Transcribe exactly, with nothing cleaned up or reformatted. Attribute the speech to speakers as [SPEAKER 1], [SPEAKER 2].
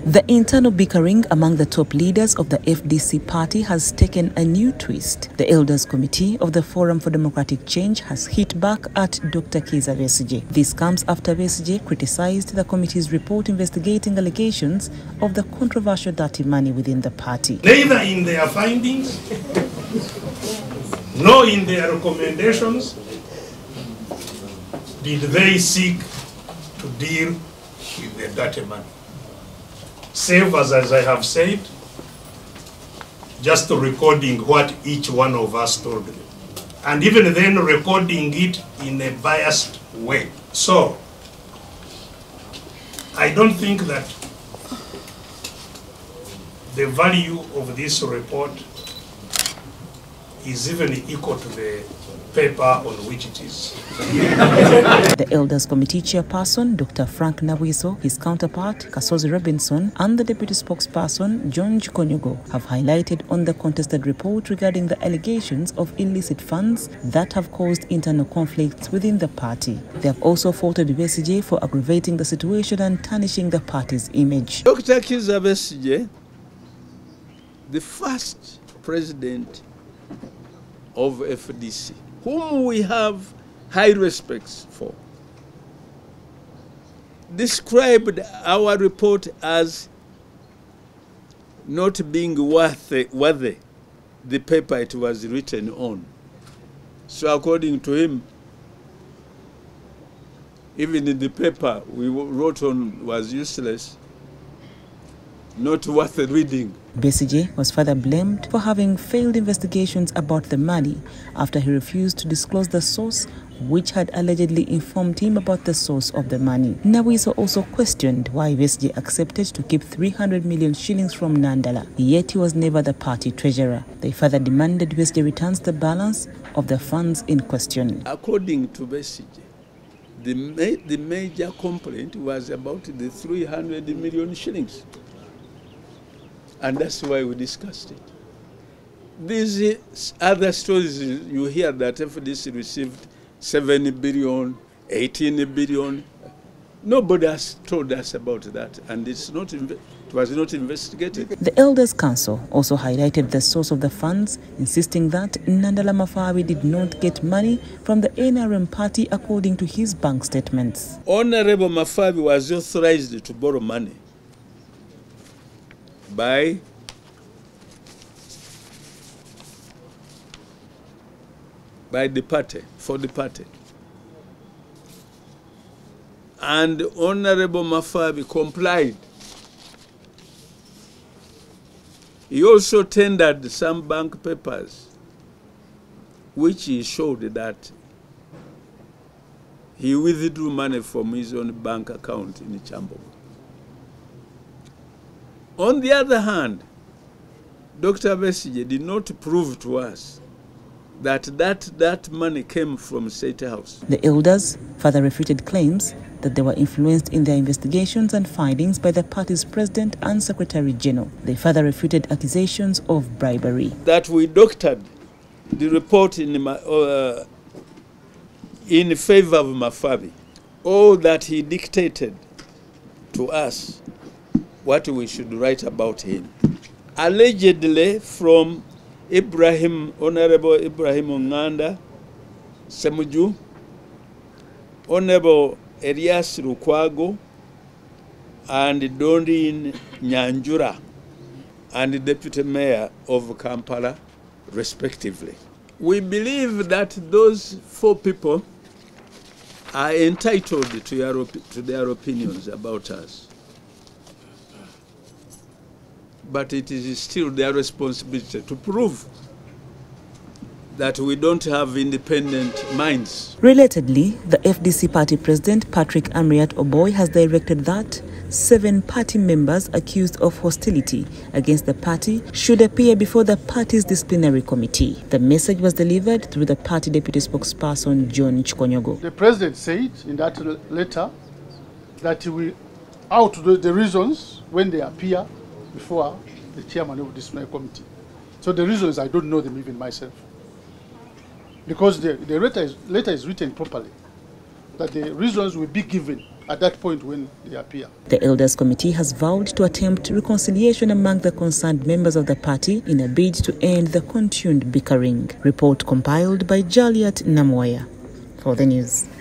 [SPEAKER 1] The internal bickering among the top leaders of the F D C party has taken a new twist. The Elders Committee of the Forum for Democratic Change has hit back at Doctor Kizza Besigye. This comes after Besigye criticized the committee's report investigating allegations of the controversial dirty money within the party.
[SPEAKER 2] Neither in their findings nor in their recommendations did they seek to deal with the dirty money. Save as, as I have said, just recording what each one of us told me. And even then recording it in a biased way. So, I don't think that the value of this report is even equal to the paper on which it is.
[SPEAKER 1] The Elders Committee chairperson, Doctor Frank Nawiso, his counterpart, Kasozi Robinson, and the deputy spokesperson, John Chikonyogo, have highlighted on the contested report regarding the allegations of illicit funds that have caused internal conflicts within the party. They have also faulted Besigye for aggravating the situation and tarnishing the party's image.
[SPEAKER 3] Doctor Kizza Besigye, the first president of F D C, whom we have high respects for, described our report as not being worthy, worthy the paper it was written on. So according to him, even in the paper we wrote on was useless, not worth reading.
[SPEAKER 1] Besigye was further blamed for having failed investigations about the money after he refused to disclose the source, which had allegedly informed him about the source of the money. Nawiso also questioned why Besigye accepted to keep three hundred million shillings from Nandala, yet he was never the party treasurer. They further demanded Besigye returns the balance of the funds in question.
[SPEAKER 3] According to Besigye, the, ma the major complaint was about the three hundred million shillings. And that's why we discussed it. These other stories you hear that F D C received seven billion, eighteen billion. Nobody has told us about that, and it's not, it was not investigated.
[SPEAKER 1] The Elders Council also highlighted the source of the funds, insisting that Nandala Mafabi did not get money from the N R M party according to his bank statements.
[SPEAKER 3] Honorable Mafabi was authorized to borrow money by by the party, for the party. And Honorable Mafabi complied. He also tendered some bank papers which he showed that he withdrew money from his own bank account in Chambo. On the other hand, Doctor Besigye did not prove to us that that, that money came from State House.
[SPEAKER 1] The elders further refuted claims that they were influenced in their investigations and findings by the party's president and secretary general. They further refuted accusations of bribery.
[SPEAKER 3] That we doctored the report in, uh, in favor of Mafabi, or that he dictated to us what we should write about him. Allegedly from Ibrahim, Honorable Ibrahim Onganda Semuju, Honorable Elias Lukwago, and Doreen Nyanjura, and the Deputy Mayor of Kampala, respectively. We believe that those four people are entitled to their, to their opinions about us. But it is still their responsibility to prove that we don't have independent minds.
[SPEAKER 1] Relatedly, the F D C party president, Patrick Amriat Oboy, has directed that seven party members accused of hostility against the party should appear before the party's disciplinary committee. The message was delivered through the party deputy spokesperson, John Chikonyogo.
[SPEAKER 4] The president said in that letter that he will out the, the reasons when they appear before the chairman of the disciplinary committee. So the reasons, I don't know them even myself. Because the, the letter, is, letter is written properly, that the reasons will be given at that point when they appear.
[SPEAKER 1] The Elders Committee has vowed to attempt reconciliation among the concerned members of the party in a bid to end the continued bickering. Report compiled by Jaliat Namwaya for the news.